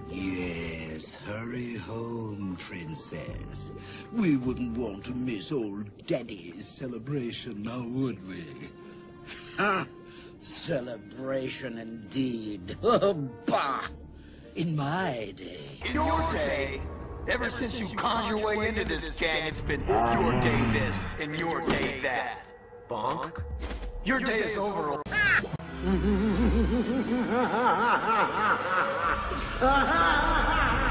Yes, hurry home, princess. We wouldn't want to miss old Daddy's celebration, now would we? Ha! Celebration indeed. Oh, bah! In my day. In your day? Ever since you conned your way into this gang, it's been your day this and your day that. Bonk? Your day is over. Ah!